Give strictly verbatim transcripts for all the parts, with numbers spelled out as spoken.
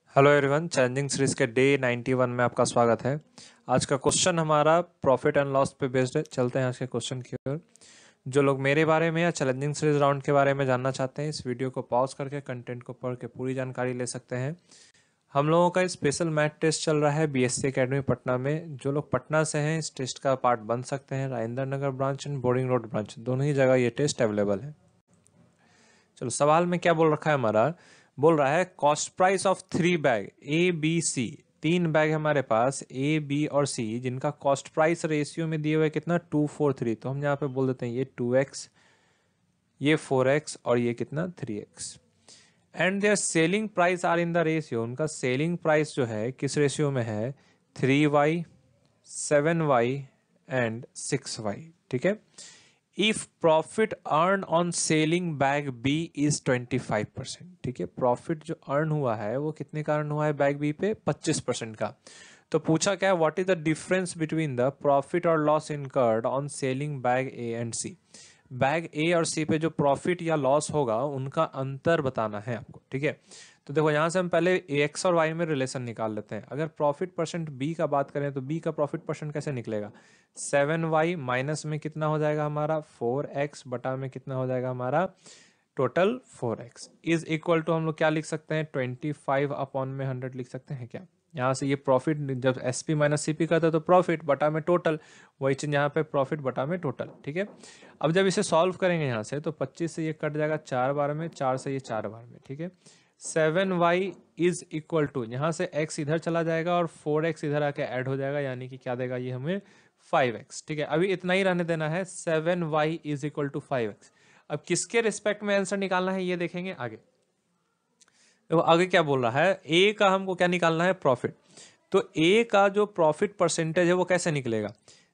Hello everyone, challenging series के day ninety one में आपका स्वागत है। आज का क्वेश्चन हमारा प्रॉफिट एंड लॉस पे बेस्ड है। चलते हैं आज के क्वेश्चन की ओर। जो लोग मेरे बारे में या चैलेंजिंग सीरीज राउंड के बारे में जानना चाहते हैं, इस वीडियो को पॉज करके कंटेंट को पढ़ के पूरी जानकारी ले सकते हैं। हम लोगों का स्पेशल मैथ टेस्ट चल रहा है बीएससी एकेडमी पटना में। जो लोग पटना से हैं, इस टेस्ट का पार्ट बन सकते हैं। Rajendra Nagar branch and boring road branch, दोनों ही जगह ये टेस्ट अवेलेबल है। चलो, सवाल में क्या बोल रखा है हमारा, बोल रहा है cost price of three bag A B C. तीन बैग हमारे पास ए बी और सी, जिनका कॉस्ट प्राइस रेशियो में दिए हुए कितना टू फोर थ्री। तो हम यहाँ पे बोल देते हैं ये टू एक्स, ये फोर एक्स और ये कितना three X. And their selling price are in the ratio. उनका सेलिंग प्राइस जो है किस रेशियो में है, three Y, seven Y and six Y. ठीक है। If profit earn on selling bag B is twenty five percent. ठीक है, प्रॉफिट जो अर्न हुआ है वो कितने का अर्न हुआ है बैग बी पे, पच्चीस परसेंट का। तो पूछा क्या है, what is the difference between the profit और loss incurred on selling bag A and C. Bag A और सी पे जो प्रॉफिट या लॉस होगा उनका अंतर बताना है आपको। ठीक है, तो देखो यहां से हम पहले एक्स और वाई में रिलेशन निकाल लेते हैं। अगर प्रॉफिट परसेंट बी का बात करें तो बी का प्रॉफिट परसेंट कैसे निकलेगा, सेवन वाई माइनस में कितना हो जाएगा हमारा फोर एक्स बटा में कितना हो जाएगा हमारा total four X is equal to हम लोग क्या लिख सकते हैं, ट्वेंटी फाइव अपॉन में हंड्रेड लिख सकते हैं क्या। यहाँ से ये प्रॉफिट जब S P minus C P करता है तो प्रॉफिट बटा में टोटल, वही चीज यहाँ पे प्रॉफिट बटा में टोटल। ठीक है, अब जब इसे सॉल्व करेंगे यहाँ से तो पच्चीस से ये कट जाएगा चार बार में, चार से ये चार बार में। ठीक है, seven Y is equal to यहाँ से x इधर चला जाएगा और फोर एक्स इधर आके ऐड हो जाएगा, यानी कि क्या देगा ये हमें फाइव एक्स। ठीक है, अभी इतना ही रहने देना है, seven Y is equal to five X. अब किसके रिस्पेक्ट में आंसर निकालना है ये देखेंगे आगे। तो आगे क्या बोल रहा है, ए का हमको क्या निकालना है, प्रॉफिट। तो ए का जो प्रॉफिट परसेंटेज है वो कैसे निकलेगा,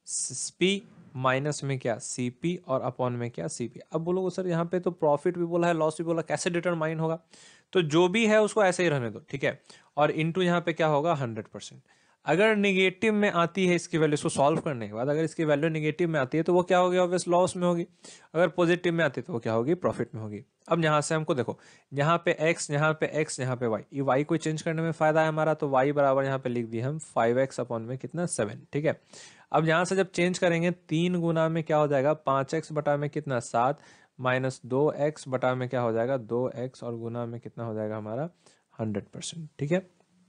पी माइनस में क्या सीपी और अपॉन में क्या सीपी। अब बोलोगे सर यहाँ पे तो प्रॉफिट भी बोला है लॉस भी बोला, कैसे डिटरमाइन होगा। तो जो भी है उसको ऐसे ही रहने दो। ठीक है, और इनटू यहाँ पे क्या होगा हंड्रेड परसेंट। अगर निगेटिव में आती है इसकी वैल्यू, इसको सॉल्व करने के बाद अगर इसकी वैल्यू निगेटिव में आती है तो वो क्या होगी, ऑब्वियस लॉस में होगी। अगर पॉजिटिव में आती है तो वो क्या होगी, प्रॉफिट में होगी। अब यहाँ से हमको देखो, यहाँ पे x, यहाँ पे x, यहाँ पे y, ये y को चेंज करने में फायदा है हमारा, तो y बराबर यहाँ पे लिख दिए हम फाइव एक्स अपॉन में कितना सेवन। ठीक है, अब यहाँ से जब चेंज करेंगे तीन गुना में क्या हो जाएगा, पाँच एक्स बटा में कितना सात, माइनस दो एक्स बटा में क्या हो जाएगा दो एक्स और गुना में कितना हो जाएगा हमारा हंड्रेड परसेंट। ठीक है,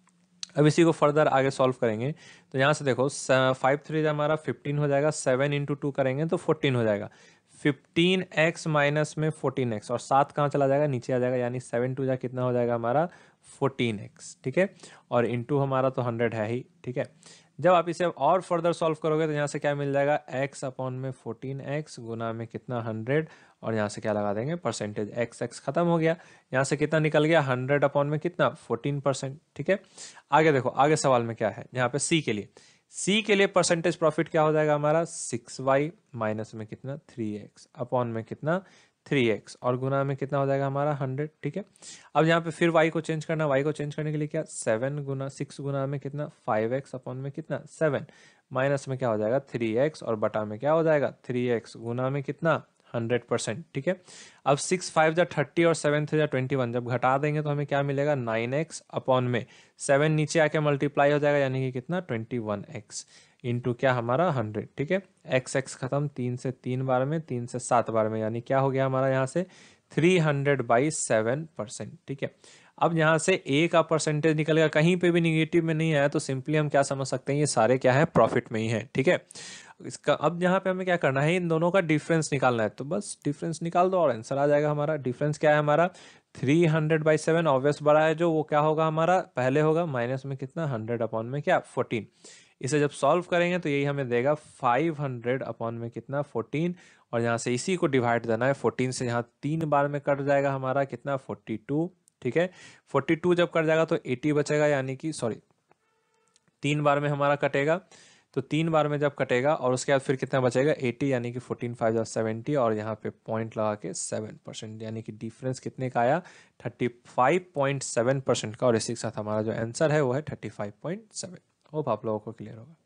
अब इसी को फर्दर आगे सॉल्व करेंगे तो यहाँ से देखो फाइव थ्री हमारा फिफ्टीन हो जाएगा, सेवन इंटू टू करेंगे तो फोर्टीन हो जाएगा, फिफ्टीन एक्स माइनस में फोर्टीन एक्स और सात कहाँ चला जाएगा नीचे आ जाएगा, यानी सेवन टू जा कितना हो जाएगा हमारा फोर्टीन एक्स। ठीक है, और इंटू हमारा तो हंड्रेड है ही। ठीक है, जब आप इसे और फर्दर सॉल्व करोगे तो यहाँ से क्या मिल जाएगा, x अपॉन में फोर्टीन एक्स गुना में कितना हंड्रेड और यहाँ से क्या लगा देंगे परसेंटेज, x x खत्म हो गया, यहाँ से कितना निकल गया हंड्रेड अपॉन में कितना फोर्टीन परसेंट। ठीक है, आगे देखो आगे सवाल में क्या है, यहाँ पे c के लिए, c के लिए परसेंटेज प्रॉफिट क्या हो जाएगा हमारा सिक्स वाई माइनस में कितना थ्री एक्स अपॉन में कितना थ्री एक्स और गुना में कितना हो जाएगा हमारा हंड्रेड। ठीक है, अब यहाँ पे फिर y को चेंज करना, y को चेंज करने के लिए क्या सेवन गुना सिक्स गुना में कितना फाइव एक्स अपॉन में कितना सेवन माइनस में क्या हो जाएगा थ्री एक्स और बटा में क्या हो जाएगा थ्री एक्स गुना में कितना हंड्रेड परसेंट। ठीक है, अब सिक्स फाइव जा थर्टी और सेवन थ्री जा ट्वेंटी वन, जब घटा देंगे तो हमें क्या मिलेगा नाइन एक्स अपॉन में सेवन नीचे आके मल्टीप्लाई हो जाएगा, यानी कि कितना ट्वेंटी वन एक्स इंटू क्या हमारा हंड्रेड। ठीक है, एक्स एक्स खत्म, तीन से तीन बार में, तीन से सात बार में, यानी क्या हो गया हमारा यहाँ से three hundred by seven percent. ठीक है, अब यहाँ से ए का परसेंटेज निकलेगा, कहीं पे भी निगेटिव में नहीं आया तो सिंपली हम क्या समझ सकते हैं ये सारे क्या है प्रॉफिट में ही है। ठीक है, इसका अब यहाँ पे हमें क्या करना है, इन दोनों का डिफरेंस निकालना है, तो बस डिफरेंस निकाल दो और आंसर आ जाएगा हमारा। डिफरेंस क्या है हमारा three hundred by seven, obvious बड़ा है जो, वो क्या होगा हमारा पहले होगा माइनस में कितना हंड्रेड अपॉन में क्या फोर्टीन। इसे जब सॉल्व करेंगे तो यही हमें देगा फाइव हंड्रेड अपॉन में कितना फोर्टीन, और यहाँ से इसी को डिवाइड देना है फोर्टीन से, यहाँ तीन बार में कट जाएगा हमारा कितना फोर्टी टू। ठीक है, फोर्टी टू जब कट जाएगा तो एटी बचेगा, यानी कि सॉरी तीन बार में हमारा कटेगा, तो तीन बार में जब कटेगा और उसके बाद फिर कितना बचेगा एटी, यानी कि फोर्टीन फाइव सेवेंटी और यहाँ पे पॉइंट लगा के सेवन परसेंट, यानी कि डिफरेंस कितने का आया thirty five point seven percent का, और इसी के साथ हमारा जो आंसर है वो है thirty five point seven. Hope आप लोगों को क्लियर होगा।